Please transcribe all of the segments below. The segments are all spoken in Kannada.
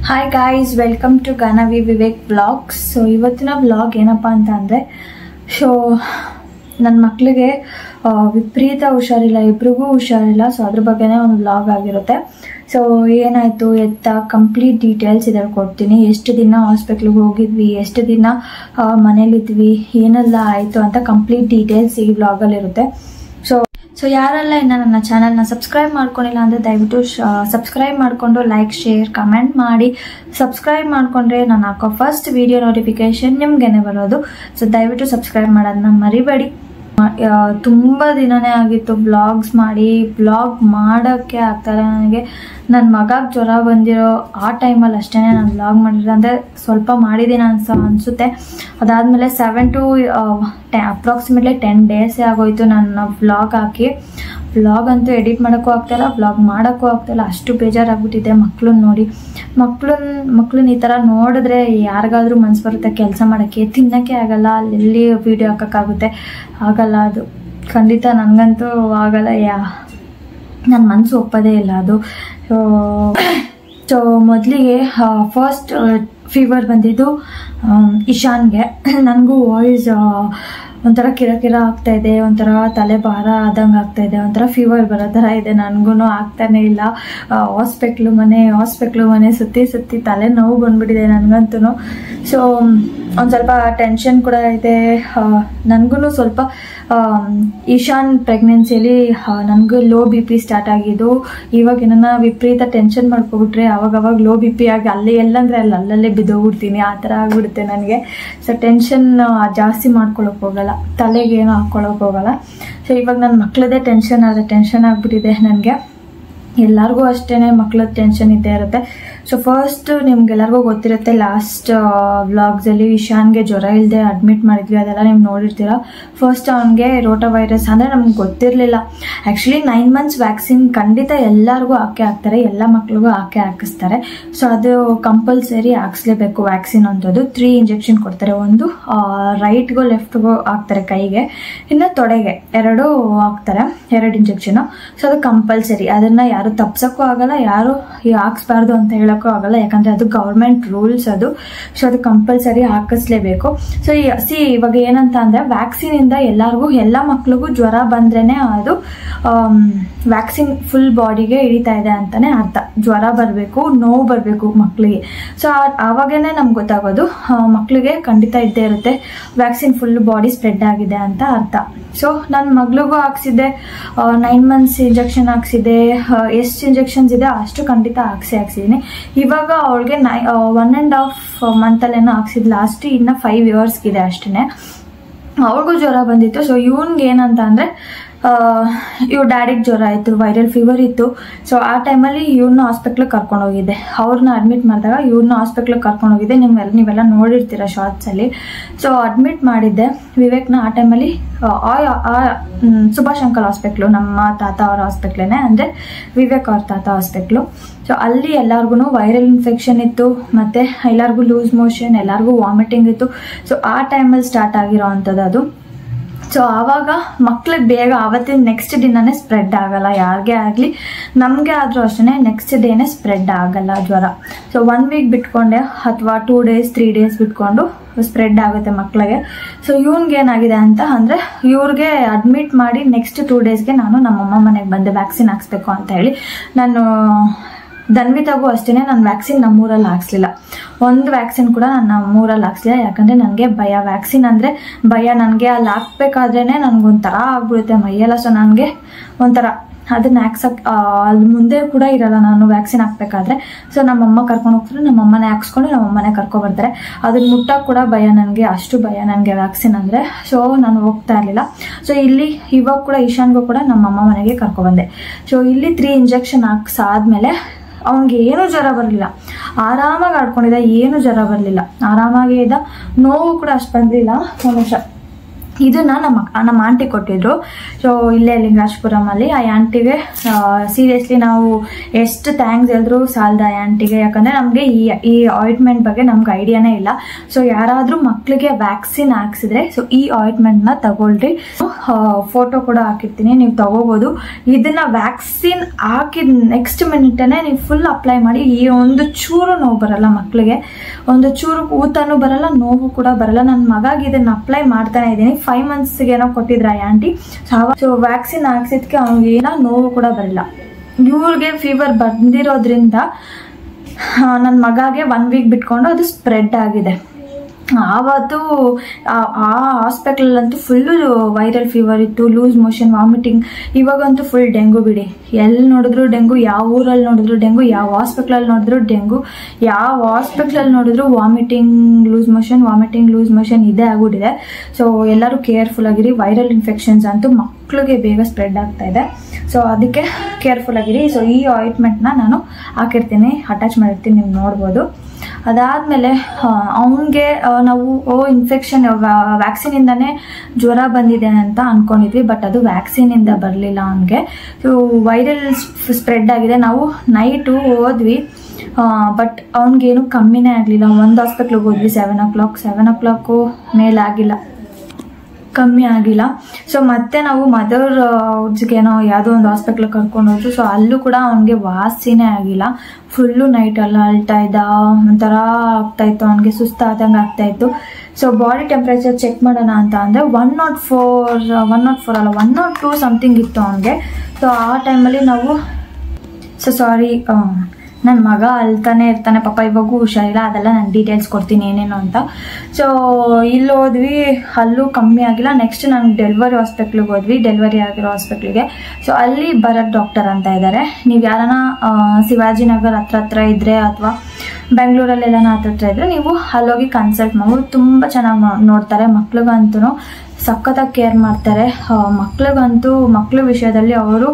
Hi guys, welcome to Ganavi Vivek vlogs. So ಇವತ್ತಿನ ವ್ಲಾಗ್ ಏನಪ್ಪ ಅಂತ ಅಂದರೆ, ಸೊ ನನ್ನ ಮಕ್ಕಳಿಗೆ ವಿಪರೀತ ಹುಷಾರಿಲ್ಲ, ಇಬ್ರಿಗೂ ಹುಷಾರಿಲ್ಲ. ಸೊ ಅದ್ರ ಬಗ್ಗೆನೇ ಒಂದು ವ್ಲಾಗ್ ಆಗಿರುತ್ತೆ. ಸೊ ಏನಾಯಿತು ಎತ್ತ ಕಂಪ್ಲೀಟ್ ಡೀಟೇಲ್ಸ್ ಇದ್ರಲ್ಲಿ ಕೊಡ್ತೀನಿ. ಎಷ್ಟು ದಿನ ಹಾಸ್ಪಿಟ್ಲಿಗೆ ಹೋಗಿದ್ವಿ, ಎಷ್ಟು ದಿನ ಮನೇಲಿದ್ವಿ, ಏನೆಲ್ಲ ಆಯಿತು ಅಂತ ಕಂಪ್ಲೀಟ್ ಡೀಟೇಲ್ಸ್ ಈ ವ್ಲಾಗಲ್ಲಿರುತ್ತೆ. ಸೊ ಯಾರೆಲ್ಲ ಇನ್ನು ನನ್ನ ಚಾನಲ್ನ ಸಬ್ಸ್ಕ್ರೈಬ್ ಮಾಡ್ಕೊಂಡಿಲ್ಲ ಅಂದರೆ ದಯವಿಟ್ಟು ಸಬ್ಸ್ಕ್ರೈಬ್ ಮಾಡಿಕೊಂಡು ಲೈಕ್, ಶೇರ್, ಕಮೆಂಟ್ ಮಾಡಿ. ಸಬ್ಸ್ಕ್ರೈಬ್ ಮಾಡಿಕೊಂಡ್ರೆ ನಾನು ಹಾಕೋ ಫಸ್ಟ್ ವಿಡಿಯೋ ನೋಟಿಫಿಕೇಶನ್ ನಿಮಗೇನೆ ಬರೋದು. ಸೊ ದಯವಿಟ್ಟು ಸಬ್ಸ್ಕ್ರೈಬ್ ಮಾಡೋದನ್ನ ಮರಿಬೇಡಿ. ತುಂಬ ದಿನನೇ ಆಗಿತ್ತು ವ್ಲಾಗ್ಸ್ ಮಾಡಿ, ವ್ಲಾಗ್ ಮಾಡೋಕ್ಕೆ ಆಗ್ತಾರೆ ನನಗೆ. ನನ್ನ ಮಗಕ್ಕೆ ಜ್ವರ ಬಂದಿರೋ ಆ ಟೈಮಲ್ಲಿ ಅಷ್ಟೇ ನಾನು ವ್ಲಾಗ್ ಮಾಡಿದ್ರೆ, ಅಂದರೆ ಸ್ವಲ್ಪ ಮಾಡಿದ್ದೀನಿ ಅನಿಸುತ್ತೆ. ಅದಾದಮೇಲೆ 7 to ಅಪ್ರಾಕ್ಸಿಮೇಟ್ಲಿ 10 days ಆಗೋಯ್ತು ನನ್ನ ವ್ಲಾಗ್ ಹಾಕಿ. ವ್ಲಾಗ್ ಅಂತೂ ಎಡಿಟ್ ಮಾಡೋಕ್ಕೂ ಆಗ್ತಾಯಿಲ್ಲ, ವ್ಲಾಗ್ ಮಾಡೋಕ್ಕೂ ಆಗ್ತಾಯಿಲ್ಲ, ಅಷ್ಟು ಬೇಜಾರಾಗ್ಬಿಟ್ಟಿದೆ. ಮಕ್ಕಳನ್ನ ನೋಡಿ, ಮಕ್ಕಳನ್ನ ಈ ಥರ ನೋಡಿದ್ರೆ ಯಾರಿಗಾದ್ರೂ ಮನ್ಸು ಬರುತ್ತೆ ಕೆಲಸ ಮಾಡೋಕ್ಕೆ, ತಿನ್ನೋಕ್ಕೆ ಆಗಲ್ಲ, ಅಲ್ಲಿ ವೀಡಿಯೋ ಹಾಕೋಕ್ಕಾಗುತ್ತೆ, ಆಗಲ್ಲ. ಅದು ಖಂಡಿತ ನನಗಂತೂ ಆಗಲ್ಲ, ನನ್ನ ಮನಸ್ಸು ಒಪ್ಪೋದೇ ಇಲ್ಲ ಅದು. ಸೊ ಮೊದಲಿಗೆ ಫಸ್ಟ್ ಫೀವರ್ ಬಂದಿದ್ದು ಇಶಾನ್ಗೆ. ನನಗೂ ವಾಯ್ಸ್ ಒಂಥರ ಕಿರ ಆಗ್ತಾಯಿದೆ, ಒಂಥರ ತಲೆ ಭಾರ ಆದಂಗೆ ಆಗ್ತಾಯಿದೆ, ಒಂಥರ ಫೀವರ್ ಬರೋ ಥರ ಇದೆ. ನನಗೂ ಆಗ್ತಾನೆ ಇಲ್ಲ. ಹಾಸ್ಪಿಟ್ಲು ಮನೆ ಸುತ್ತಿ ತಲೆ ನೋವು ಬಂದ್ಬಿಟ್ಟಿದೆ ನನಗಂತೂ. ಸೊ ಒಂದು ಸ್ವಲ್ಪ ಟೆನ್ಷನ್ ಕೂಡ ಇದೆ ನನಗೂ. ಸ್ವಲ್ಪ ಇಶಾನ್ ಪ್ರೆಗ್ನೆನ್ಸಿಯಲ್ಲಿ ನನಗೂ ಲೋ BP ಸ್ಟಾರ್ಟ್ ಆಗಿದ್ದು. ಇವಾಗ ಏನನ್ನ ವಿಪರೀತ ಟೆನ್ಷನ್ ಮಾಡ್ಕೊಬಿಟ್ರೆ ಅವಾಗ ಲೋ BP ಆಗಿ ಎಲ್ಲಂದ್ರೆ ಅಲ್ಲಲ್ಲೇ ಬಿದ್ದೋಗ್ಬಿಡ್ತೀನಿ, ಆ ಥರ ಆಗ್ಬಿಡುತ್ತೆ ನನಗೆ. ಸೊ ಟೆನ್ಷನ್ ಜಾಸ್ತಿ ಮಾಡ್ಕೊಳಕ್ಕೆ ಹೋಗಲ್ಲ, ತಲೆಗೇನು ಹಾಕ್ಕೊಳಕ್ಕೆ ಹೋಗಲ್ಲ. ಸೊ ಇವಾಗ ನನ್ನ ಮಕ್ಕಳದೇ ಟೆನ್ಷನ್ ಆಗಿಬಿಟ್ಟಿದೆ ನನಗೆ. ಎಲ್ಲರಿಗೂ ಅಷ್ಟೇ ಮಕ್ಕಳದ್ದು ಟೆನ್ಷನ್ ಇದ್ದೇ ಇರುತ್ತೆ. ಸೊ ಫಸ್ಟ್ ನಿಮ್ಗೆಲ್ಲರಿಗೂ ಗೊತ್ತಿರುತ್ತೆ, ಲಾಸ್ಟ್ ವ್ಲಾಗ್ಸಲ್ಲಿ ಇಶಾನ್ಗೆ ಜ್ವರ ಇಲ್ಲದೆ ಅಡ್ಮಿಟ್ ಮಾಡಿದ್ವಿ, ಅದೆಲ್ಲ ನೀವು ನೋಡಿರ್ತೀರ. ಫಸ್ಟ್ ಅವನಿಗೆ ರೋಟಾ ವೈರಸ್ ಅಂದರೆ ನಮ್ಗೆ ಗೊತ್ತಿರಲಿಲ್ಲ. ಆ್ಯಕ್ಚುಲಿ 9 months ವ್ಯಾಕ್ಸಿನ್ ಖಂಡಿತ ಎಲ್ಲರಿಗೂ ಹಾಕ್ತಾರೆ, ಎಲ್ಲ ಮಕ್ಳಿಗೂ ಹಾಕಿಸ್ತಾರೆ. ಸೊ ಅದು ಕಂಪಲ್ಸರಿ ಹಾಕ್ಸ್ಲೇಬೇಕು ವ್ಯಾಕ್ಸಿನ್ ಅಂತದ್ದು. 3 injection ಕೊಡ್ತಾರೆ. ಒಂದು ರೈಟ್ಗೂ ಲೆಫ್ಟ್ಗೂ ಹಾಕ್ತಾರೆ ಕೈಗೆ, ಇನ್ನು ತೊಡೆಗೆ 2 ಹಾಕ್ತಾರೆ, 2 injection. ಸೊ ಅದು ಕಂಪಲ್ಸರಿ, ಅದನ್ನು ಯಾರು ತಪ್ಸೋಕ್ಕೂ ಆಗಲ್ಲ, ಯಾರು ಹಾಕ್ಸ್ಬಾರ್ದು ಅಂತ ಹೇಳೋಕ್ಕೂ ಆಗಲ್ಲ, ಯಾಕಂದರೆ ಅದು ಗೌರ್ಮೆಂಟ್ ರೂಲ್ಸ್ ಅದು. ಸೊ ಅದು ಕಂಪಲ್ಸರಿ ಹಾಕಿಸ್ಲೇಬೇಕು. ಸೊ ಇವಾಗ ಏನಂತ ಅಂದರೆ, ವ್ಯಾಕ್ಸಿನಿಂದ ಎಲ್ಲ ಮಕ್ಳಿಗೂ ಜ್ವರ ಬಂದ್ರೇ ಅದು ವ್ಯಾಕ್ಸಿನ್ ಫುಲ್ ಬಾಡಿಗೆ ಹಿಡಿತಾ ಇದೆ ಅಂತಾನೆ ಅರ್ಥ. ಜ್ವರ ಬರಬೇಕು, ನೋವು ಬರಬೇಕು ಮಕ್ಕಳಿಗೆ. ಸೊ ಆವಾಗೇನೆ ನಮ್ಗೆ ಗೊತ್ತಾಗೋದು ಮಕ್ಕಳಿಗೆ ಖಂಡಿತ ಇದ್ದೇ ಇರುತ್ತೆ ವ್ಯಾಕ್ಸಿನ್ ಫುಲ್ ಬಾಡಿ ಸ್ಪ್ರೆಡ್ ಆಗಿದೆ ಅಂತ ಅರ್ಥ. ಸೊ ನನ್ನ ಮಗಳಿಗೂ ಹಾಕ್ಸಿದ್ದೆ, 9 months ಇಂಜೆಕ್ಷನ್ ಹಾಕ್ಸಿದ್ದೆ. ಎಷ್ಟು ಇಂಜೆಕ್ಷನ್ಸ್ ಇದೆ ಅಷ್ಟು ಖಂಡಿತ ಹಾಕ್ಸಿದ್ದೀನಿ. ಇವಾಗ ಅವಳಿಗೆ 1.5 monthಲ್ಲೇನೋ ಹಾಕ್ಸಿದ್ ಲಾಸ್ಟ್, ಇನ್ನು 5 yearsಗಿದೆ ಅಷ್ಟೇ. ಅವ್ರಿಗೂ ಜ್ವರ ಬಂದಿತ್ತು. ಸೊ ಇವನ್ಗೆ ಏನಂತ ಅಂದರೆ, ಇವ್ರ ಡ್ಯಾಡಿಗೆ ಜ್ವರ ಆಯಿತು, ವೈರಲ್ ಫೀವರ್ ಇತ್ತು. ಸೊ ಆ ಟೈಮಲ್ಲಿ ಇವ್ರನ್ನ ಹಾಸ್ಪಿಟ್ಲಿಗೆ ಕರ್ಕೊಂಡೋಗಿದ್ದೆ. ಅವ್ರನ್ನ ಅಡ್ಮಿಟ್ ಮಾಡಿದಾಗ ಇವ್ರನ್ನ ಹಾಸ್ಪಿಟ್ಲಿಗೆ ಕರ್ಕೊಂಡೋಗಿದ್ದೆ. ನೀವೆಲ್ಲ ನೋಡಿರ್ತೀರ ಶಾರ್ಟ್ಸಲ್ಲಿ. ಸೊ ಅಡ್ಮಿಟ್ ಮಾಡಿದ್ದೆ ವಿವೇಕ್ನ. ಆ ಟೈಮಲ್ಲಿ ಸುಭಾಷ್ ಅಂಕಲ್ ಹಾಸ್ಪಿಟ್ಲು, ನಮ್ಮ ತಾತ ಅವ್ರ ಹಾಸ್ಪಿಟ್ಲೇನೆ, ಅಂದರೆ ವಿವೇಕ್ ಅವ್ರ ತಾತ ಹಾಸ್ಪಿಟ್ಲು. ಸೊ ಅಲ್ಲಿ ಎಲ್ಲರಿಗೂ ವೈರಲ್ ಇನ್ಫೆಕ್ಷನ್ ಇತ್ತು, ಮತ್ತು ಎಲ್ಲರಿಗೂ ಲೂಸ್ ಮೋಷನ್, ಎಲ್ಲರಿಗೂ ವಾಮಿಟಿಂಗ್ ಇತ್ತು. ಸೊ ಆ ಟೈಮಲ್ಲಿ ಸ್ಟಾರ್ಟ್ ಆಗಿರೋ ಅಂಥದ್ದು ಅದು. ಸೊ ಆವಾಗ ಮಕ್ಳಿಗೆ ಬೇಗ ಆವತ್ತಿನ ನೆಕ್ಸ್ಟ್ ದಿನನೇ ಸ್ಪ್ರೆಡ್ ಆಗಲ್ಲ, ಯಾರಿಗೇ ಆಗಲಿ, ನಮಗೆ ಆದರೂ ಅಷ್ಟೇ ನೆಕ್ಸ್ಟ್ ಡೇನೇ ಸ್ಪ್ರೆಡ್ ಆಗಲ್ಲ ಜ್ವರ. ಸೊ 1 week ಬಿಟ್ಕೊಂಡೆ, ಅಥವಾ 2 days 3 days ಬಿಟ್ಕೊಂಡು ಸ್ಪ್ರೆಡ್ ಆಗುತ್ತೆ ಮಕ್ಕಳಿಗೆ. ಸೊ ಇವ್ನಿಗೆ ಏನಾಗಿದೆ ಅಂತ ಅಂದರೆ, ಇವ್ರಿಗೆ ಅಡ್ಮಿಟ್ ಮಾಡಿ ನೆಕ್ಸ್ಟ್ 2 daysಗೆ ನಾನು ನಮ್ಮಮ್ಮ ಮನೆಗೆ ಬಂದೆ ವ್ಯಾಕ್ಸಿನ್ ಹಾಕ್ಸ್ಬೇಕು ಅಂತ ಹೇಳಿ. ನಾನು ಧನ್ವಿತಾಗೂ ಅಷ್ಟೇ ನಾನು ವ್ಯಾಕ್ಸಿನ್ ನಮ್ಮೂರಲ್ಲಿ ಹಾಕ್ಸ್ಲಿಲ್ಲ. ಒಂದು ವ್ಯಾಕ್ಸಿನ್ ಕೂಡ ನಾನು ನಮ್ಮೂರಲ್ಲಿ ಹಾಕ್ಸ್ಲಿಲ್ಲ, ಯಾಕಂದರೆ ನನಗೆ ಭಯ. ವ್ಯಾಕ್ಸಿನ್ ಅಂದರೆ ಭಯ ನನಗೆ. ಅಲ್ಲಿ ಹಾಕ್ಬೇಕಾದ್ರೇ ನನಗೊಂಥರ ಆಗ್ಬಿಡುತ್ತೆ ಮೈಯೆಲ್ಲ. ಸೊ ನನಗೆ ಒಂಥರ ಅದನ್ನ ಅಲ್ಲಿ ಮುಂದೆ ಕೂಡ ಇರಲ್ಲ ನಾನು ವ್ಯಾಕ್ಸಿನ್ ಹಾಕ್ಬೇಕಾದ್ರೆ. ಸೊ ನಮ್ಮಮ್ಮ ಕರ್ಕೊಂಡು ಹೋಗ್ತಾರೆ, ನಮ್ಮಮ್ಮನೇ ಹಾಕ್ಸ್ಕೊಂಡು ನಮ್ಮಮ್ಮನೇ ಕರ್ಕೊಬರ್ತಾರೆ. ಅದನ್ನ ಮುಟ್ಟಕ್ಕೆ ಕೂಡ ಭಯ ನನಗೆ, ಅಷ್ಟು ಭಯ ನನಗೆ ವ್ಯಾಕ್ಸಿನ್ ಅಂದರೆ. ಸೊ ನಾನು ಹೋಗ್ತಾ ಇರಲಿಲ್ಲ. ಸೊ ಇಲ್ಲಿ ಇವಾಗ ಕೂಡ ಇಶಾನ್ಗೂ ಕೂಡ ನಮ್ಮಮ್ಮ ಮನೆಗೆ ಕರ್ಕೊಬಂದೆ. ಸೊ ಇಲ್ಲಿ 3 injection ಹಾಕ್ಸಾದ್ಮೇಲೆ ಅವನಿಗೆ ಏನೂ ಜ್ವರ ಬರಲಿಲ್ಲ, ಆರಾಮಾಗಿ ಆಡ್ಕೊಂಡಿದ್ದ, ಏನೂ ಜ್ವರ ಬರಲಿಲ್ಲ, ಆರಾಮಾಗೇ ಇದ್ದ. ನೋವು ಕೂಡ ಅಷ್ಟು ಬಂದಿಲ್ಲ. ಒಂದು ನಿಮಿಷ, ಇದನ್ನ ನಮ್ಮ ಆಂಟಿ ಕೊಟ್ಟಿದ್ರು. ಸೊ ಇಲ್ಲೇ ಲಿಂಗರಾಜಪುರಮಲ್ಲಿ ಆ ಆಂಟಿಗೆ ಸೀರಿಯಸ್ಲಿ ನಾವು ಎಷ್ಟು ಥ್ಯಾಂಕ್ಸ್ ಹೇಳಿದ್ರು ಸಾಲದ ಆ ಆಂಟಿಗೆ. ಯಾಕಂದರೆ ನಮಗೆ ಈ ಆಯಿಂಟ್ಮೆಂಟ್ ಬಗ್ಗೆ ನಮ್ಗೆ ಐಡಿಯಾನೇ ಇಲ್ಲ. ಸೊ ಯಾರಾದರೂ ಮಕ್ಕಳಿಗೆ ವ್ಯಾಕ್ಸಿನ್ ಹಾಕ್ಸಿದ್ರೆ ಸೊ ಈ ಆಯಿಂಟ್ಮೆಂಟ್ನ ತಗೊಳ್ರಿ. ಫೋಟೋ ಕೂಡ ಹಾಕಿರ್ತೀನಿ, ನೀವು ತಗೋಬೋದು. ಇದನ್ನ ವ್ಯಾಕ್ಸಿನ್ ಹಾಕಿದ ನೆಕ್ಸ್ಟ್ ಮಿನಿಟೇ ನೀವು ಫುಲ್ ಅಪ್ಲೈ ಮಾಡಿ. ಈ ಒಂದು ಚೂರು ನೋವು ಬರಲ್ಲ ಮಕ್ಕಳಿಗೆ, ಒಂದು ಚೂರು ಊತನೂ ಬರಲ್ಲ, ನೋವು ಕೂಡ ಬರಲ್ಲ. ನನ್ನ ಮಗಾಗಿ ಇದನ್ನ ಅಪ್ಲೈ ಮಾಡ್ತಾನೆ ಇದ್ದೀನಿ. 5 monthsಗೆ ಏನೋ ಕೊಟ್ಟಿದ್ರ ಆಂಟಿ. ಸೊ ವ್ಯಾಕ್ಸಿನ್ ಹಾಕ್ಸಿದ್ಕೆ ಅವ್ನಿಗೆ ಏನೋ ನೋವು ಕೂಡ ಬರಲ್ಲ. ಇವ್ರಿಗೆ ಫೀವರ್ ಬಂದಿರೋದ್ರಿಂದ ನನ್ನ ಮಗಾಗೆ 1 week ಬಿಟ್ಕೊಂಡು ಅದು ಸ್ಪ್ರೆಡ್ ಆಗಿದೆ. ಆವತ್ತು ಆ ಹಾಸ್ಪಿಟಲಲ್ಲಂತೂ ಫುಲ್ಲು ವೈರಲ್ ಫೀವರ್ ಇತ್ತು, ಲೂಸ್ ಮೋಷನ್, ವಾಮಿಟಿಂಗ್. ಇವಾಗಂತೂ ಫುಲ್ ಡೆಂಗು ಬಿಡಿ. ಎಲ್ಲಿ ನೋಡಿದ್ರು ಡೆಂಗು, ಯಾವ ಊರಲ್ಲಿ ನೋಡಿದ್ರು ಡೆಂಗು, ಯಾವ ಹಾಸ್ಪಿಟ್ಲಲ್ಲಿ ನೋಡಿದ್ರು ಡೆಂಗು, ಯಾವ ಹಾಸ್ಪಿಟ್ಲಲ್ಲಿ ನೋಡಿದ್ರು ವಾಮಿಟಿಂಗ್ ಲೂಸ್ ಮೋಷನ್ ಇದೇ ಆಗ್ಬಿಟ್ಟಿದೆ. ಸೊ ಎಲ್ಲರೂ ಕೇರ್ಫುಲ್ ಆಗಿರಿ. ವೈರಲ್ ಇನ್ಫೆಕ್ಷನ್ಸ್ ಅಂತೂ ಮಕ್ಕಳಿಗೆ ಬೇಗ ಸ್ಪ್ರೆಡ್ ಆಗ್ತಾ ಇದೆ. ಸೊ ಅದಕ್ಕೆ ಕೇರ್ಫುಲ್ ಆಗಿರಿ. ಸೊ ಈ ಆಯಿಂಟ್ಮೆಂಟ್ನ ನಾನು ಹಾಕಿರ್ತೀನಿ, ಅಟ್ಯಾಚ್ ಮಾಡಿರ್ತೀನಿ, ನೀವು ನೋಡ್ಬೋದು. ಅದಾದಮೇಲೆ ಅವನಿಗೆ ನಾವು ಇನ್ಫೆಕ್ಷನ್ ವ್ಯಾಕ್ಸಿನಿಂದನೇ ಜ್ವರ ಬಂದಿದೆ ಅಂತ ಅಂದ್ಕೊಂಡಿದ್ವಿ. ಬಟ್ ಅದು ವ್ಯಾಕ್ಸಿನಿಂದ ಬರಲಿಲ್ಲ ಅವನಿಗೆ. ಸೊ ವೈರಲ್ ಸ್ಪ್ರೆಡ್ ಆಗಿದೆ. ನಾವು ನೈಟು ಹೋದ್ವಿ, ಬಟ್ ಅವನಿಗೇನು ಕಮ್ಮಿನೇ ಆಗಲಿಲ್ಲ. ಒಂದು ಹಾಸ್ಪಿಟ್ಲಿಗೆ ಹೋದ್ವಿ 7 o'clock ಮೇಲಾಗಿಲ್ಲ, ಕಮ್ಮಿ ಆಗಿಲ್ಲ. ಸೊ ಮತ್ತೆ ನಾವು ಮದರ್ ಹುಡ್ಸ್ಗೇನೋ ಯಾವುದೋ ಒಂದು ಹಾಸ್ಪಿಟ್ಲಿಗೆ ಕರ್ಕೊಂಡು ಹೋದ್ರು. ಸೊ ಅಲ್ಲೂ ಕೂಡ ಅವನಿಗೆ ವಾಸಿನೇ ಆಗಿಲ್ಲ. ಫುಲ್ಲು ನೈಟೆಲ್ಲ ಅಳ್ತಾ ಇದ್ದ, ಒಂಥರ ಆಗ್ತಾಯಿತ್ತು, ಅವನಿಗೆ ಸುಸ್ತಾದಂಗೆ ಆಗ್ತಾಯಿತ್ತು. ಸೊ ಬಾಡಿ ಟೆಂಪ್ರೇಚರ್ ಚೆಕ್ ಮಾಡೋಣ ಅಂತ ಅಂದರೆ 104 ಅಲ್ಲ 102 ಸಮಥಿಂಗ್ ಇತ್ತು ಅವನಿಗೆ. ಸೊ ಆ ಟೈಮಲ್ಲಿ ನಾವು ಸಾರಿ ನನ್ನ ಮಗ ಅಳ್ತಾನೆ ಇರ್ತಾನೆ ಪಾಪ, ಇವಾಗೂ ಹುಷಾರಿಲ್ಲ. ಅದೆಲ್ಲ ನಾನು ಡೀಟೇಲ್ಸ್ ಕೊಡ್ತೀನಿ ಏನೇನು ಅಂತ. ಸೊ ಇಲ್ಲಿ ಹೋದ್ವಿ, ಅಲ್ಲೂ ಕಮ್ಮಿ ಆಗಿಲ್ಲ. ನೆಕ್ಸ್ಟ್ ನಾನು ಡೆಲಿವರಿ ಹಾಸ್ಪಿಟ್ಲಿಗೆ ಹೋದ್ವಿ, ಡೆಲಿವರಿ ಆಗಿರೋ ಹಾಸ್ಪಿಟ್ಲಿಗೆ. ಸೊ ಅಲ್ಲಿ ಭರತ್ ಡಾಕ್ಟರ್ ಅಂತ ಇದ್ದಾರೆ. ನೀವು ಯಾರನ್ನ ಶಿವಾಜಿನಗರ್ ಹತ್ರ ಇದ್ದರೆ ಅಥವಾ ಬೆಂಗಳೂರಲ್ಲೆಲ್ಲ ಹತ್ರ ಇದ್ದರೆ ನೀವು ಅಲ್ಲೋಗಿ ಕನ್ಸಲ್ಟ್ ಮಾಡ್ಬೋದು. ತುಂಬ ಚೆನ್ನಾಗಿ ನೋಡ್ತಾರೆ. ಮಕ್ಳಿಗಂತೂ ಸಖತ್ತಾಗಿ ಕೇರ್ ಮಾಡ್ತಾರೆ. ಮಕ್ಳ ವಿಷಯದಲ್ಲಿ ಅವರು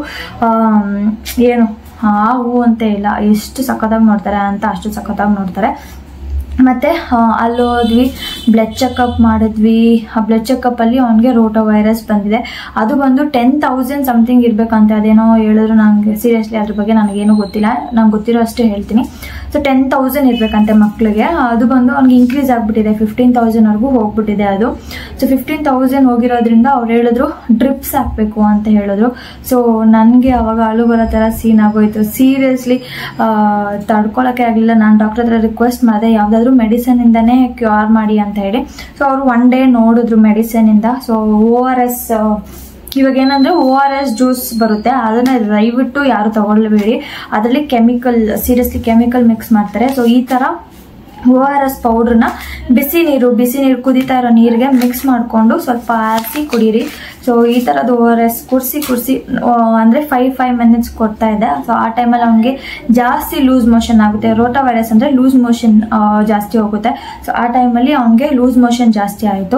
ಏನು ಹೂ ಅಂತ ಇಲ್ಲ, ಎಷ್ಟು ಸಖತ್ತಾಗಿ ನೋಡ್ತಾರೆ ಅಂತ ಅಷ್ಟು ಸಖತ್ತಾಗಿ ನೋಡ್ತಾರೆ. ಮತ್ತು ಅಲ್ಲಿ ಹೋದ್ವಿ, ಬ್ಲಡ್ ಚೆಕಪ್ ಮಾಡಿದ್ವಿ. ಆ ಬ್ಲಡ್ ಚೆಕಪ್ಪಲ್ಲಿ ಅವನಿಗೆ ರೋಟೋ ವೈರಸ್ ಬಂದಿದೆ. ಅದು ಬಂದು 10,000 ಸಮಥಿಂಗ್ ಇರಬೇಕಂತೆ. ಅದೇನೋ ಹೇಳಿದ್ರು, ನನಗೆ ಸೀರಿಯಸ್ಲಿ ಅದ್ರ ಬಗ್ಗೆ ನನಗೇನು ಗೊತ್ತಿಲ್ಲ, ನಂಗೆ ಗೊತ್ತಿರೋ ಅಷ್ಟೇ ಹೇಳ್ತೀನಿ. ಸೊ 10,000 ಇರಬೇಕಂತೆ ಮಕ್ಕಳಿಗೆ. ಅದು ಬಂದು ಅವ್ನಿಗೆ ಇನ್ಕ್ರೀಸ್ ಆಗಿಬಿಟ್ಟಿದೆ, 15,000ವರೆಗೂ ಹೋಗ್ಬಿಟ್ಟಿದೆ ಅದು. ಸೊ 15,000 ಹೋಗಿರೋದ್ರಿಂದ ಅವ್ರು ಹೇಳಿದ್ರು ಡ್ರಿಪ್ಸ್ ಹಾಕಬೇಕು ಅಂತ ಹೇಳಿದ್ರು. ಸೊ ನನಗೆ ಅವಾಗ ಅಳು ಬರೋ ಥರ ಸೀನ್ ಆಗೋಯ್ತು. ಸೀರಿಯಸ್ಲಿ ತಡ್ಕೊಳಕ್ಕೆ ಆಗಲಿಲ್ಲ. ನಾನು ಡಾಕ್ಟರ್ ಹತ್ರ ರಿಕ್ವೆಸ್ಟ್ ಮಾಡಿದೆ, ಯಾವುದಾದ್ರೂ ಮೆಡಿಸನಿಂದನೇ ಕ್ಯೂರ್ ಮಾಡಿ ಅಂತ ಹೇಳಿ. ಸೊ ಅವರು 1 day ನೋಡಿದ್ರು ಮೆಡಿಸನಿಂದ. ಸೊ ORS ಇವಾಗ ಏನಂದ್ರೆ ORS ಜ್ಯೂಸ್ ಬರುತ್ತೆ, ಅದನ್ನ ದಯವಿಟ್ಟು ಯಾರು ತಗೊಳ್ಬೇಡಿ. ಅದರಲ್ಲಿ ಸೀರಿಯಸ್ಲಿ ಕೆಮಿಕಲ್ ಮಿಕ್ಸ್ ಮಾಡ್ತಾರೆ. ಸೊ ಈ ತರ ORS ಪೌಡ್ರನ್ನ ಬಿಸಿ ನೀರು ಕುದೀತಾ ಇರೋ ನೀರಿಗೆ ಮಿಕ್ಸ್ ಮಾಡಿಕೊಂಡು ಸ್ವಲ್ಪ ಆರಿಸಿ ಕುಡೀರಿ. ಸೊ ಈ ಥರದ್ದು ORS ಕುಡಿಸಿ ಅಂದರೆ 5 minutes ಕೊಡ್ತಾ ಇದೆ. ಸೊ ಆ ಟೈಮಲ್ಲಿ ಅವನಿಗೆ ಜಾಸ್ತಿ ಲೂಸ್ ಮೋಷನ್ ಆಗುತ್ತೆ. ರೋಟಾ ವೈರಸ್ ಅಂದರೆ ಲೂಸ್ ಮೋಷನ್ ಜಾಸ್ತಿ ಹೋಗುತ್ತೆ. ಸೊ ಆ ಟೈಮಲ್ಲಿ ಅವನಿಗೆ ಲೂಸ್ ಮೋಷನ್ ಜಾಸ್ತಿ ಆಯಿತು.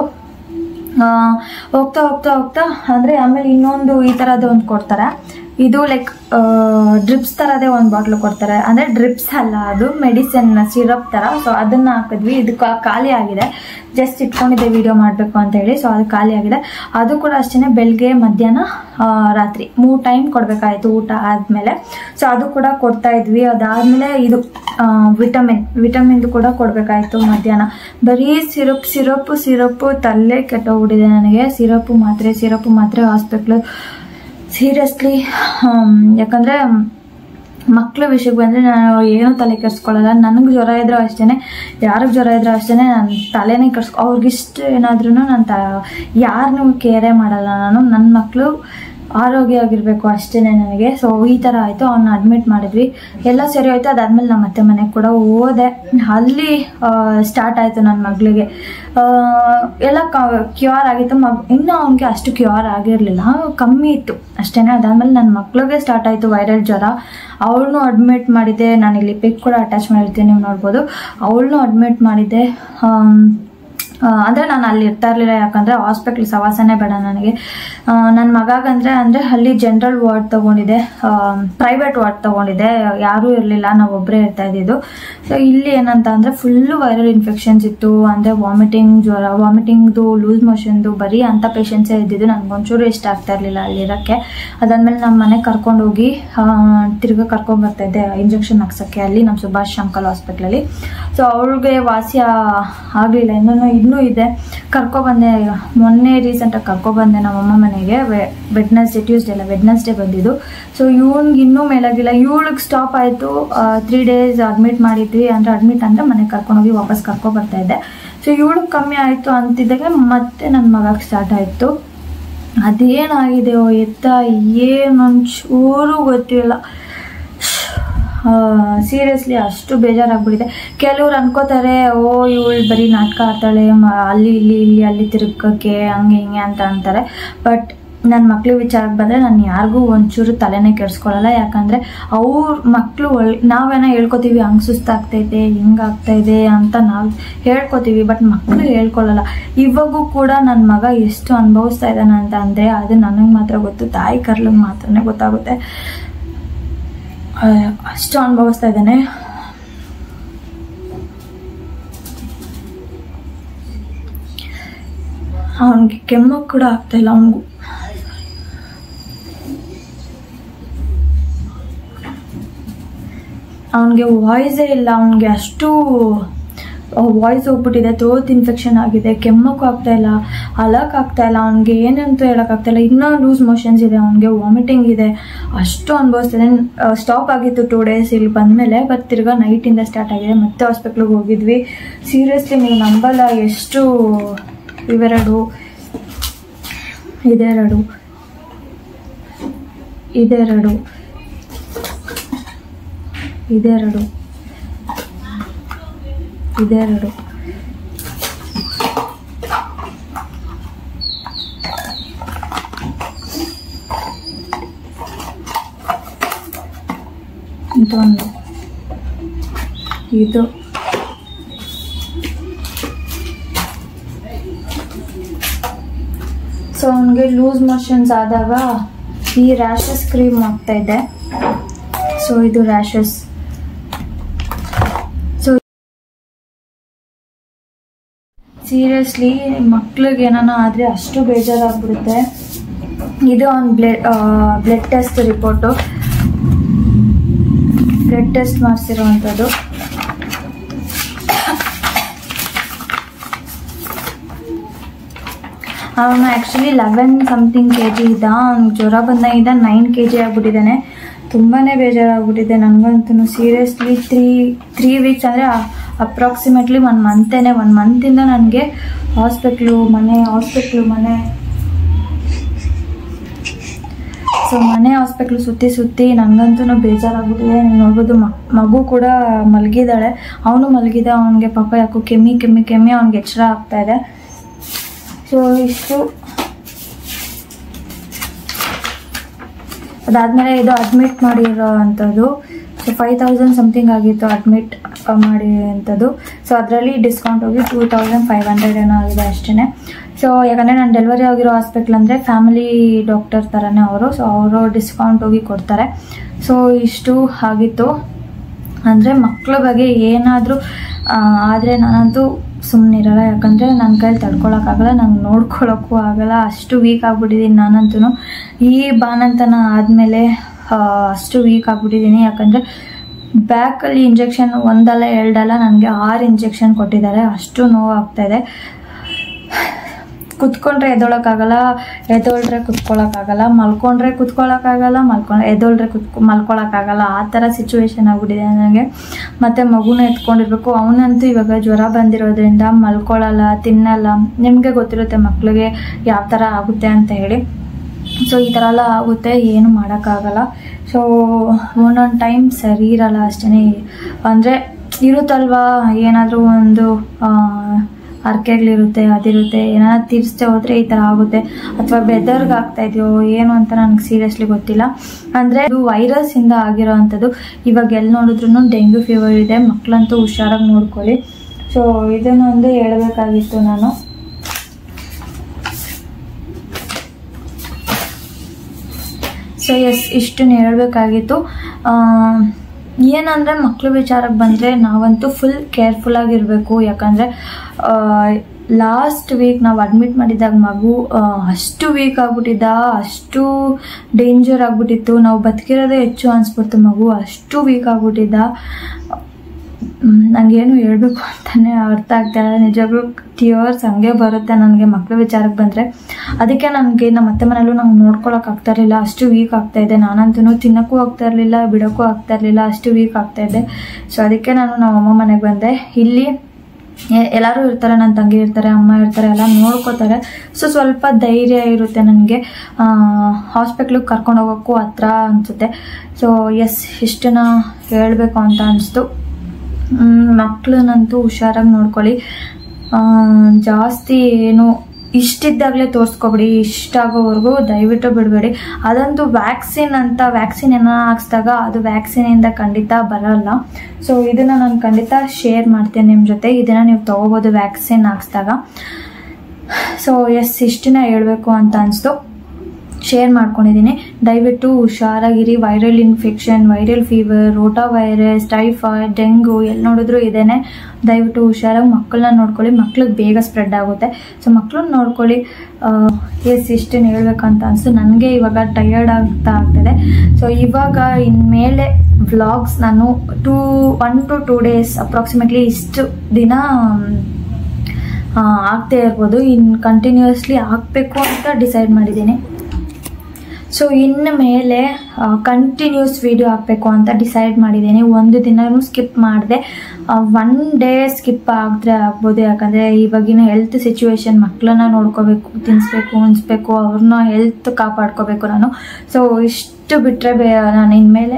ಹೋಗ್ತಾ ಅಂದರೆ ಆಮೇಲೆ ಇನ್ನೊಂದು ಈ ಥರದ್ದು ಒಂದು ಕೊಡ್ತಾರೆ. ಇದು ಲೈಕ್ ಡ್ರಿಪ್ಸ್ ಥರದೇ ಒಂದು ಬಾಟ್ಲು ಕೊಡ್ತಾರೆ. ಅಂದರೆ ಡ್ರಿಪ್ಸ್ ಅಲ್ಲ, ಅದು ಮೆಡಿಸಿನ್ ಸಿರಪ್ ಥರ. ಸೊ ಅದನ್ನು ಹಾಕಿದ್ವಿ. ಇದು ಖಾಲಿ ಆಗಿದೆ. ಜಸ್ಟ್ ಇಟ್ಕೊಂಡಿದ್ದೆ ವಿಡಿಯೋ ಮಾಡಬೇಕು ಅಂತ ಹೇಳಿ. ಸೊ ಅದು ಖಾಲಿ ಆಗಿದೆ. ಅದು ಕೂಡ ಅಷ್ಟೇ, ಬೆಳಗ್ಗೆ ಮಧ್ಯಾಹ್ನ ರಾತ್ರಿ 3 time ಕೊಡಬೇಕಾಯಿತು ಊಟ ಆದಮೇಲೆ. ಸೊ ಅದು ಕೂಡ ಕೊಡ್ತಾ ಇದ್ವಿ. ಅದಾದಮೇಲೆ ಇದು ವಿಟಮಿನ್ದು ಕೂಡ ಕೊಡಬೇಕಾಯಿತು ಮಧ್ಯಾಹ್ನ. ಬರೀ ಸಿರಪ್ಪು ತಲೆ ಕೆಟ್ಟೋಗ್ಬಿಟ್ಟಿದೆ ನನಗೆ. ಸಿರಪ್ಪು ಮಾತ್ರೆ ಹಾಸ್ಪಿಟ್ಲು. ಸೀರಿಯಸ್ಲಿ ಯಾಕಂದರೆ ಮಕ್ಕಳ ವಿಷಯಕ್ಕೆ ಬಂದರೆ ನಾನು ಏನೂ ತಲೆ ಕೆಡಿಸ್ಕೊಳ್ಳಲ್ಲ. ನನಗೆ ಜ್ವರ ಇದ್ರೂ ಅಷ್ಟೇ, ಯಾರಿಗೆ ಜ್ವರ ಇದ್ರೂ ಅಷ್ಟೇ, ನಾನು ತಲೆನೇ ಅವ್ರಿಗಿಷ್ಟು ಏನಾದ್ರೂ ನಾನು ಯಾರನ್ನೂ ಕೇರೇ ಮಾಡಲ್ಲ. ನನ್ನ ಮಕ್ಕಳು ಆರೋಗ್ಯವಾಗಿರಬೇಕು ಅಷ್ಟೇ ನನಗೆ. ಸೊ ಈ ಥರ ಆಯಿತು. ಅವನ್ನ ಅಡ್ಮಿಟ್ ಮಾಡಿದ್ವಿ, ಎಲ್ಲ ಸರಿ ಹೋಯ್ತು. ಅದಾದಮೇಲೆ ನಮ್ಮ ಅತ್ತೆ ಮನೆಗೆ ಕೂಡ ಹೋದೆ. ಅಲ್ಲಿ ಸ್ಟಾರ್ಟ್ ಆಯಿತು ನನ್ನ ಮಗಳಿಗೆ ಎಲ್ಲ ಕ್ಯೂರ್ ಆಗಿತ್ತು. ಇನ್ನೂ ಅವನಿಗೆ ಅಷ್ಟು ಕ್ಯೂರ್ ಆಗಿರಲಿಲ್ಲ, ಕಮ್ಮಿ ಇತ್ತು ಅಷ್ಟೇ. ಅದಾದಮೇಲೆ ನನ್ನ ಮಕ್ಳಿಗೆ ಸ್ಟಾರ್ಟ್ ಆಯಿತು ವೈರಲ್ ಜ್ವರ. ಅವಳನ್ನೂ ಅಡ್ಮಿಟ್ ಮಾಡಿದ್ದೆ. ನಾನಿಲ್ಲಿ ಪಿಕ್ ಕೂಡ ಅಟ್ಯಾಚ್ ಮಾಡಿರ್ತೀನಿ, ನೀವು ನೋಡ್ಬೋದು. ಅವಳನ್ನೂ ಅಡ್ಮಿಟ್ ಮಾಡಿದ್ದೆ. ಅಂದರೆ ನಾನು ಅಲ್ಲಿ ಇರ್ತಾ ಇರಲಿಲ್ಲ, ಯಾಕಂದರೆ ಹಾಸ್ಪಿಟ್ಲ್ ಸವಾಸನೇ ಬೇಡ ನನಗೆ. ನನ್ನ ಮಗಗಂದರೆ ಅಲ್ಲಿ ಜನರಲ್ ವಾರ್ಡ್ ತೊಗೊಂಡಿದ್ದೆ, ಪ್ರೈವೇಟ್ ವಾರ್ಡ್ ತೊಗೊಂಡಿದ್ದೆ, ಯಾರೂ ಇರಲಿಲ್ಲ, ನಾವು ಒಬ್ಬರೇ ಇರ್ತಾ ಇದ್ದಿದ್ದು. ಸೊ ಇಲ್ಲಿ ಏನಂತ ಅಂದರೆ ಫುಲ್ಲು ವೈರಲ್ ಇನ್ಫೆಕ್ಷನ್ಸ್ ಇತ್ತು, ಅಂದರೆ ವಾಮಿಟಿಂಗ್, ಜ್ವರ, ವಾಮಿಟಿಂಗ್ದು, ಲೂಸ್ ಮೋಷನ್ದು, ಬರೀ ಅಂಥ ಪೇಷಂಟ್ಸೇ ಇದ್ದಿದ್ದು. ನನಗೊಂಚೂರು ಇಷ್ಟ ಆಗ್ತಾ ಇರಲಿಲ್ಲ ಅಲ್ಲಿರೋಕ್ಕೆ. ಅದಾದಮೇಲೆ ನಮ್ಮ ಮನೆಗೆ ಕರ್ಕೊಂಡೋಗಿ ತಿರ್ಗಿ ಕರ್ಕೊಂಡ್ಬರ್ತಾಯಿದ್ದೆ ಇಂಜೆಕ್ಷನ್ ಹಾಕ್ಸೋಕ್ಕೆ ಅಲ್ಲಿ ನಮ್ಮ ಸುಭಾಷ್ ಶಂಕಲ್ ಹಾಸ್ಪಿಟ್ಲಲ್ಲಿ. ಸೊ ಅವ್ಳಿಗೆ ವಾಸಿ ಆಗಲಿಲ್ಲ, ಇನ್ನೂ ಇದೆ. ಕರ್ಕೊಬಂದೆ ಮೊನ್ನೆ, ರೀಸೆಂಟಾಗಿ ಕರ್ಕೊಬಂದೆ ನಮ್ಮಮ್ಮ ಮನೆಗೆ. ವೆಡ್ನೆಸ್ಡೇ ಬಂದಿದ್ದು. ಸೊ ಇವ್ನಿಗೆ ಇನ್ನೂ ಮೇಲಾಗಿಲ್ಲ. ಇವಳಿಗೆ ಸ್ಟಾಪ್ ಆಯಿತು, 3 days ಅಡ್ಮಿಟ್ ಮಾಡಿದ್ವಿ. ಅಡ್ಮಿಟ್ ಅಂದರೆ ಮನೆಗೆ ಕರ್ಕೊಂಡೋಗಿ ವಾಪಸ್ ಕರ್ಕೊಬರ್ತಾ ಇದ್ದೆ. ಸೊ ಇವಳಿಗೆ ಕಮ್ಮಿ ಆಯಿತು ಅಂತಿದ್ದಾಗ ಮತ್ತೆ ನನ್ನ ಮಗಕ್ಕೆ ಸ್ಟಾರ್ಟ್ ಆಯಿತು. ಅದೇನಾಗಿದೆಯೋ ಎತ್ತ ಏನೊಂಚೂರು ಗೊತ್ತಿಲ್ಲ. ಸೀರಿಯಸ್ಲಿ ಅಷ್ಟು ಬೇಜಾರಾಗ್ಬಿಟ್ಟಿದೆ. ಕೆಲವ್ರು ಅನ್ಕೋತಾರೆ, ಇವಳು ಬರೀ ನಾಟಕ ಆಡ್ತಾಳೆ, ಅಲ್ಲಿ ತಿರುಗಕ್ಕೆ ಹಂಗೆ ಹಿಂಗೆ ಅಂತ ಅಂತಾರೆ. ಬಟ್ ನನ್ನ ಮಕ್ಳು ವಿಚಾರಕ್ಕೆ ಬಂದರೆ ನಾನು ಯಾರಿಗೂ ಒಂಚೂರು ತಲೆನೇ ಕೆಡಿಸ್ಕೊಳ್ಳಲ್ಲ. ಯಾಕಂದರೆ ಅವ್ರ ಮಕ್ಕಳು ನಾವೇನೋ ಹೇಳ್ಕೊತೀವಿ, ಹಂಗೆ ಸುಸ್ತಾಗ್ತೈತೆ, ಹಿಂಗಾಗ್ತಾಯಿದೆ ಅಂತ ನಾವು ಹೇಳ್ಕೊತೀವಿ, ಬಟ್ ಮಕ್ಕಳು ಹೇಳ್ಕೊಳ್ಳಲ್ಲ. ಇವಾಗೂ ಕೂಡ ನನ್ನ ಮಗ ಎಷ್ಟು ಅನುಭವಿಸ್ತಾ ಇದ್ದಾನೆ ಅಂತ ಅಂದರೆ ಅದು ನನಗೆ ಮಾತ್ರ ಗೊತ್ತು, ತಾಯಿ ಕರ್ಲಿಗೆ ಮಾತ್ರನೇ ಗೊತ್ತಾಗುತ್ತೆ. ಅಷ್ಟು ಅನುಭವಿಸ್ತಾ ಇದ್ದಾನೆ. ಅವನಿಗೆ ಕೆಮ್ಮು ಕೂಡ ಆಗ್ತಾ ಇಲ್ಲ. ಅವನಿಗೆ ವಾಯ್ಸೇ ಇಲ್ಲ. ಅವನಿಗೆ ಅಷ್ಟು ವಾಯ್ಸ್ ಹೋಗ್ಬಿಟ್ಟಿದೆ, ಥ್ರೋಟ್ ಇನ್ಫೆಕ್ಷನ್ ಆಗಿದೆ, ಕೆಮ್ಮಕ್ಕೂ ಆಗ್ತಾ ಇಲ್ಲ, ಅಲಕ್ಕಾಗ್ತಾ ಇಲ್ಲ, ಅವ್ನಿಗೆ ಏನಂತ ಹೇಳೋಕ್ಕಾಗ್ತಾ ಇಲ್ಲ. ಇನ್ನೂ ಲೂಸ್ ಮೋಷನ್ಸ್ ಇದೆ, ಅವನಿಗೆ ವಾಮಿಟಿಂಗ್ ಇದೆ, ಅಷ್ಟು ಅನುಭವಿಸ್ತಿದೆ. ಸ್ಟಾಪ್ ಆಗಿತ್ತು 2 days ಇಲ್ಲಿ ಬಂದಮೇಲೆ, ಬಟ್ ತಿರ್ಗಾ ನೈಟಿಂದ ಸ್ಟಾರ್ಟ್ ಆಗಿದೆ. ಮತ್ತೆ ಹಾಸ್ಪಿಟ್ಲಿಗೆ ಹೋಗಿದ್ವಿ. ಸೀರಿಯಸ್ಲಿ ನೀವು ನಂಬಲ್ಲ, ಎಷ್ಟು ಇವೆರಡು ಇದೊಂದು, ಇದು ಸೊ ಅವನಿಗೆ ಲೂಸ್ ಮೋಷನ್ಸ್ ಆದಾಗ ಈ ರ್ಯಾಷಸ್ ಕ್ರೀಮ್ ಹಾಕ್ತಾ ಇದ್ದೆ. ಸೊ ಇದು ರ್ಯಾಷಸ್. ಸೊ ಸೀರಿಯಸ್ಲಿ ಮಕ್ಳಿಗೆ ಏನಾನ ಆದರೆ ಅಷ್ಟು ಬೇಜಾರಾಗ್ಬಿಡುತ್ತೆ. ಇದು ಅವ್ನು blood test report, blood test ಮಾಡಿಸಿರೋವಂಥದ್ದು. ಅವನು ಆ್ಯಕ್ಚುಲಿ 11 something kg ಇದ್ದ. ಅವ್ನಿಗೆ ಜ್ವರ ಬಂದಾಗಿದ್ದ 9 kg ಆಗ್ಬಿಟ್ಟಿದ್ದಾನೆ. ತುಂಬಾ ಬೇಜಾರಾಗ್ಬಿಟ್ಟಿದೆ ನನಗಂತೂ. ಸೀರಿಯಸ್ಲಿ 3 weeks ಅಂದರೆ ಅಪ್ರಾಕ್ಸಿಮೇಟ್ಲಿ 1 month. 1 month ನನಗೆ ಹಾಸ್ಪಿಟ್ಲು ಮನೆ ಸೊ ಮನೆ ಹಾಸ್ಪಿಟ್ಲು ಸುತ್ತಿ ನನಗಂತೂ ಬೇಜಾರಾಗ್ಬಿಟ್ಟಿದೆ. ನೀವು ನೋಡ್ಬೋದು, ಮಗು ಕೂಡ ಮಲಗಿದ್ದಾಳೆ, ಅವನು ಮಲಗಿದ. ಅವನಿಗೆ ಪಾಪ ಯಾಕೋ ಕೆಮ್ಮಿ ಅವ್ನಿಗೆ ಎಚ್ಚರ ಆಗ್ತಾ ಇದೆ. ಸೊ ಇಷ್ಟು ಅದಾದಮೇಲೆ ಇದು ಅಡ್ಮಿಟ್ ಮಾಡಿರೋ ಅಂಥದ್ದು. ಸೊ 5,000 something ಆಗಿತ್ತು ಅಡ್ಮಿಟ್ ಮಾಡಿ ಅಂಥದ್ದು. ಸೊ ಅದರಲ್ಲಿ ಡಿಸ್ಕೌಂಟ್ ಹೋಗಿ 2,500 ಏನೋ ಆಗಿದೆ ಅಷ್ಟೇ. ಸೊ ಯಾಕಂದರೆ ನಾನು ಡೆಲಿವರಿ ಆಗಿರೋ ಹಾಸ್ಪಿಟ್ಲ್ ಅಂದರೆ ಫ್ಯಾಮಿಲಿ ಡಾಕ್ಟರ್ ಥರನೇ ಅವರು. ಸೊ ಅವರು ಡಿಸ್ಕೌಂಟ್ ಹೋಗಿ ಕೊಡ್ತಾರೆ. ಸೊ ಇಷ್ಟು ಆಗಿತ್ತು. ಅಂದರೆ ಮಕ್ಕಳ ಬಗ್ಗೆ ಏನಾದರೂ ಆದರೆ ನಾನಂತೂ ಸುಮ್ಮನಿರಲ್ಲ. ಯಾಕಂದರೆ ನನ್ನ ಕೈಲಿ ತಡ್ಕೊಳಕ್ಕಾಗಲ್ಲ, ನಂಗೆ ನೋಡ್ಕೊಳ್ಳೋಕ್ಕೂ ಆಗಲ್ಲ. ಅಷ್ಟು ವೀಕ್ ಆಗಿಬಿಟ್ಟಿದ್ದೀನಿ ನಾನಂತೂ. ಈ ಬಾಣಂತನ ಆದಮೇಲೆ ಅಷ್ಟು ವೀಕ್ ಆಗಿಬಿಟ್ಟಿದ್ದೀನಿ. ಯಾಕಂದರೆ ಬ್ಯಾಕಲ್ಲಿ ಇಂಜೆಕ್ಷನ್ 1 ಅಲ್ಲ 2 ಅಲ್ಲ, ನನಗೆ 6 ಇಂಜೆಕ್ಷನ್ ಕೊಟ್ಟಿದ್ದಾರೆ. ಅಷ್ಟು ನೋವು ಆಗ್ತಾಯಿದೆ. ಕುತ್ಕೊಂಡ್ರೆ ಎದ್ದೊಳಕ್ಕಾಗಲ್ಲ, ಎದ್ದೊಳ್ರೆ ಕುತ್ಕೊಳ್ಳೋಕ್ಕಾಗಲ್ಲ, ಮಲ್ಕೊಂಡ್ರೆ ಕುತ್ಕೊಳ್ಳೋಕ್ಕಾಗಲ್ಲ, ಎದ್ದೊಳ್ರೆ ಮಲ್ಕೊಳ್ಳೋಕ್ಕಾಗಲ್ಲ. ಆ ಥರ ಸಿಚುವೇಶನ್ ಆಗಿಬಿಟ್ಟಿದೆ ನನಗೆ. ಮತ್ತು ಮಗುನ ಎತ್ಕೊಂಡಿರ್ಬೇಕು. ಅವನಂತೂ ಇವಾಗ ಜ್ವರ ಬಂದಿರೋದ್ರಿಂದ ಮಲ್ಕೊಳ್ಳಲ್ಲ, ತಿನ್ನಲ್ಲ. ನಿಮಗೆ ಗೊತ್ತಿರುತ್ತೆ ಮಕ್ಕಳಿಗೆ ಯಾವ ಥರ ಆಗುತ್ತೆ ಅಂತ ಹೇಳಿ. ಸೊ ಈ ಥರ ಎಲ್ಲ ಆಗುತ್ತೆ, ಏನು ಮಾಡೋಕ್ಕಾಗಲ್ಲ. ಸೊ ಒಂದೊಂದು ಟೈಮ್ ಸರಿ ಇರಲ್ಲ ಅಷ್ಟೇ. ಅಂದರೆ ಇರುತ್ತಲ್ವಾ, ಏನಾದರೂ ಒಂದು ಹರಕೆಗಳಿರುತ್ತೆ, ಅದಿರುತ್ತೆ, ಏನಾದ್ರು ತೀರಿಸ್ದೆ ಹೋದರೆ ಈ ಥರ ಆಗುತ್ತೆ. ಅಥವಾ ಬೆದರ್ಗೆ ಆಗ್ತಾಯಿದೆಯೋ ಏನು ಅಂತ ನನಗೆ ಸೀರಿಯಸ್ಲಿ ಗೊತ್ತಿಲ್ಲ. ಅಂದರೆ ಇದು ವೈರಸ್ಸಿಂದ ಆಗಿರೋ ಅಂಥದ್ದು. ಇವಾಗ ಎಲ್ಲಿ ನೋಡಿದ್ರೂ ಡೆಂಗ್ಯೂ ಫೀವರ್ ಇದೆ. ಮಕ್ಕಳಂತೂ ಹುಷಾರಾಗಿ ನೋಡ್ಕೊಳ್ಳಿ. ಸೊ ಇದನ್ನೊಂದು ಹೇಳಬೇಕಾಗಿತ್ತು ನಾನು. ಸೊ ಎಸ್, ಇಷ್ಟನ್ನು ಹೇಳಬೇಕಾಗಿತ್ತು. ಏನಂದರೆ ಮಕ್ಕಳು ವಿಚಾರಕ್ಕೆ ಬಂದರೆ ನಾವಂತೂ ಫುಲ್ ಕೇರ್ಫುಲ್ಲಾಗಿರಬೇಕು. ಯಾಕಂದರೆ ಲಾಸ್ಟ್ ವೀಕ್ ನಾವು ಅಡ್ಮಿಟ್ ಮಾಡಿದಾಗ ಮಗು ಅಷ್ಟು ವೀಕ್ ಆಗ್ಬಿಟ್ಟಿದ್ದ, ಅಷ್ಟು ಡೇಂಜರ್ ಆಗ್ಬಿಟ್ಟಿತ್ತು. ನಾವು ಬದುಕಿರೋದೇ ಹೆಚ್ಚು ಅನಿಸ್ಬಿಡ್ತು. ಮಗು ಅಷ್ಟು ವೀಕ್ ಆಗ್ಬಿಟ್ಟಿದ್ದ. ನನಗೇನು ಹೇಳಬೇಕು ಅಂತಲೇ ಅರ್ಥ ಆಗ್ತಾಯಿಲ್ಲ. ನಿಜವಾಗ್ಲೂ ಟಿಯರ್ಸ್ ಹಂಗೆ ಬರುತ್ತೆ ನನಗೆ ಮಕ್ಕಳ ವಿಚಾರಕ್ಕೆ ಬಂದರೆ. ಅದಕ್ಕೆ ನನಗೆ ನಮ್ಮ ಅತ್ತೆ ಮನೇಲೂ ನಂಗೆ ನೋಡ್ಕೊಳಕ್ಕೆ ಆಗ್ತಾಯಿರಲಿಲ್ಲ, ಅಷ್ಟು ವೀಕ್ ಆಗ್ತಾಯಿದ್ದೆ. ನಾನಂತೂ ತಿನ್ನೋಕ್ಕೂ ಆಗ್ತಾ ಇರಲಿಲ್ಲ, ಬಿಡೋಕ್ಕೂ ಆಗ್ತಾ ಇರಲಿಲ್ಲ, ಅಷ್ಟು ವೀಕ್ ಆಗ್ತಾಯಿದ್ದೆ. ಸೊ ಅದಕ್ಕೆ ನಾನು ನಮ್ಮ ಅಮ್ಮ ಮನೆಗೆ ಬಂದೆ. ಇಲ್ಲಿ ಎಲ್ಲರೂ ಇರ್ತಾರೆ, ನನ್ನ ತಂಗಿ ಇರ್ತಾರೆ, ಅಮ್ಮ ಇರ್ತಾರೆ, ಎಲ್ಲ ನೋಡ್ಕೋತಾರೆ. ಸೊ ಸ್ವಲ್ಪ ಧೈರ್ಯ ಇರುತ್ತೆ ನನಗೆ. ಹಾಸ್ಪಿಟ್ಲಿಗೆ ಕರ್ಕೊಂಡು ಹೋಗೋಕ್ಕೂ ಹತ್ರ ಅನಿಸುತ್ತೆ. ಸೊ ಎಸ್, ಇಷ್ಟನ್ನ ಹೇಳಬೇಕು ಅಂತ ಅನಿಸ್ತು. ಮಕ್ಕಳನ್ನಂತೂ ಹುಷಾರಾಗಿ ನೋಡ್ಕೊಳ್ಳಿ. ಜಾಸ್ತಿ ಏನು ಇಷ್ಟಿದ್ದಾಗಲೇ ತೋರಿಸ್ಕೊಬಿಡಿ, ಇಷ್ಟಾಗೋವರೆಗೂ ದಯವಿಟ್ಟು ಬಿಡಬೇಡಿ. ಅದಂತೂ ವ್ಯಾಕ್ಸಿನ್ ಏನೋ ಹಾಕ್ಸಿದಾಗ ಅದು ವ್ಯಾಕ್ಸಿನಿಂದ ಖಂಡಿತ ಬರಲ್ಲ. ಸೊ ಇದನ್ನು ನಾನು ಖಂಡಿತ ಶೇರ್ ಮಾಡ್ತೇನೆ ನಿಮ್ಮ ಜೊತೆ. ಇದನ್ನು ನೀವು ತೊಗೋಬೋದು ವ್ಯಾಕ್ಸಿನ್ ಹಾಕ್ಸಿದಾಗ. ಸೊ ಎಸ್, ಇಷ್ಟನ್ನ ಹೇಳಬೇಕು ಅಂತ ಅನಿಸ್ತು, ಶೇರ್ ಮಾಡ್ಕೊಂಡಿದ್ದೀನಿ. ದಯವಿಟ್ಟು ಹುಷಾರಾಗಿರಿ. Viral infection, viral fever, rotavirus, typhoid, dengue ಎಲ್ಲಿ ನೋಡಿದ್ರು ಇದೇನೆ. ದಯವಿಟ್ಟು ಹುಷಾರಾಗಿ ಮಕ್ಕಳನ್ನ ನೋಡ್ಕೊಳ್ಳಿ. ಮಕ್ಳಿಗೆ ಬೇಗ ಸ್ಪ್ರೆಡ್ ಆಗುತ್ತೆ. ಸೊ ಮಕ್ಕಳನ್ನ ನೋಡ್ಕೊಳ್ಳಿ. ಎಸ್, ಇಷ್ಟನ್ನು ಹೇಳ್ಬೇಕಂತ ಅನಿಸ್ತು. ನನಗೆ ಇವಾಗ ಟಯರ್ಡ್ ಆಗ್ತಾಯಿದೆ. ಸೊ ಇವಾಗ ಇನ್ಮೇಲೆ ವ್ಲಾಗ್ಸ್ ನಾನು 1 to 2 days ಅಪ್ರಾಕ್ಸಿಮೇಟ್ಲಿ ಇಷ್ಟು ದಿನ ಆಗ್ತಾ ಇರ್ಬೋದು. ಕಂಟಿನ್ಯೂಸ್ಲಿ ಹಾಕಬೇಕು ಅಂತ ಡಿಸೈಡ್ ಮಾಡಿದ್ದೀನಿ. ಸೊ ಇನ್ನು ಮೇಲೆ ಕಂಟಿನ್ಯೂಸ್ ವಿಡಿಯೋ ಹಾಕಬೇಕು ಅಂತ ಡಿಸೈಡ್ ಮಾಡಿದ್ದೀನಿ. ಒಂದು ದಿನವೂ ಸ್ಕಿಪ್ ಮಾಡಿದೆ. 1 day ಸ್ಕಿಪ್ ಆದರೆ ಆಗ್ಬೋದು. ಯಾಕಂದರೆ ಇವಾಗಿನ ಹೆಲ್ತ್ ಸಿಚುವೇಶನ್, ಮಕ್ಕಳನ್ನ ನೋಡ್ಕೋಬೇಕು, ತಿನ್ನಿಸ್ಬೇಕು, ಉಣಿಸ್ಬೇಕು, ಅವ್ರನ್ನ ಹೆಲ್ತ್ ಕಾಪಾಡ್ಕೋಬೇಕು ನಾನು. ಸೊ ಇಷ್ಟು ಬಿಟ್ಟರೆ ನಾನು ಇನ್ಮೇಲೆ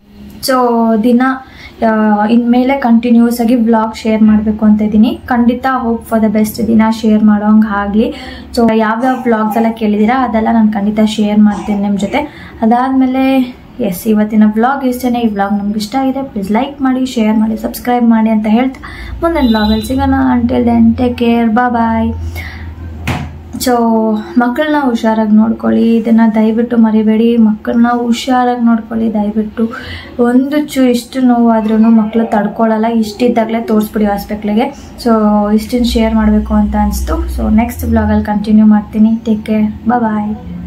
ಇನ್ಮೇಲೆ ಕಂಟಿನ್ಯೂಸ್ ಆಗಿ ವ್ಲಾಗ್ ಶೇರ್ ಮಾಡಬೇಕು ಅಂತ ಇದ್ದೀನಿ. ಖಂಡಿತ ಹೋಪ್ ಫಾರ್ ದ ಬೆಸ್ಟ್ ದಿನ ಶೇರ್ ಮಾಡೋಂಗೆ ಆಗಲಿ. ಸೊ ಯಾವ್ಯಾವ ವ್ಲಾಗ್ಸ್ ಎಲ್ಲ ಕೇಳಿದ್ದೀರಾ ಅದೆಲ್ಲ ನಾನು ಖಂಡಿತ ಶೇರ್ ಮಾಡ್ತೀನಿ ನಿಮ್ಮ ಜೊತೆ. ಅದಾದಮೇಲೆ ಎಸ್, ಇವತ್ತಿನ ವ್ಲಾಗ್ ಇಷ್ಟೇ. ಈ ವ್ಲಾಗ್ ನಮ್ಗೆ ಇಷ್ಟ ಆಗಿದೆ, ಪ್ಲೀಸ್ ಲೈಕ್ ಮಾಡಿ, ಶೇರ್ ಮಾಡಿ, ಸಬ್ಸ್ಕ್ರೈಬ್ ಮಾಡಿ ಅಂತ ಹೇಳ್ತಾ ಮುಂದಿನ ವ್ಲಾಗಲ್ಲಿ ಸಿಗೋಣ. Until then take care, bye. So ಮಕ್ಕಳನ್ನ ಹುಷಾರಾಗಿ ನೋಡ್ಕೊಳ್ಳಿ. ಇದನ್ನು ದಯವಿಟ್ಟು ಮರಿಬೇಡಿ. ಮಕ್ಕಳನ್ನ ಹುಷಾರಾಗಿ ನೋಡ್ಕೊಳ್ಳಿ ದಯವಿಟ್ಟು. ಇಷ್ಟು ನೋವಾದ್ರೂ ಮಕ್ಕಳು ತಡ್ಕೊಳ್ಳಲ್ಲ. ಇಷ್ಟಿದ್ದಾಗಲೇ ತೋರಿಸ್ಬಿಡಿ ಹಾಸ್ಪಿಟ್ಲಿಗೆ. ಸೊ ಇಷ್ಟನ್ನು ಶೇರ್ ಮಾಡಬೇಕು ಅಂತ ಅನಿಸ್ತು. ಸೊ ನೆಕ್ಸ್ಟ್ ವ್ಲಾಗಲ್ಲಿ ಕಂಟಿನ್ಯೂ ಮಾಡ್ತೀನಿ. ಟೇಕ್ ಕೇರ್, ಬಾಯ್.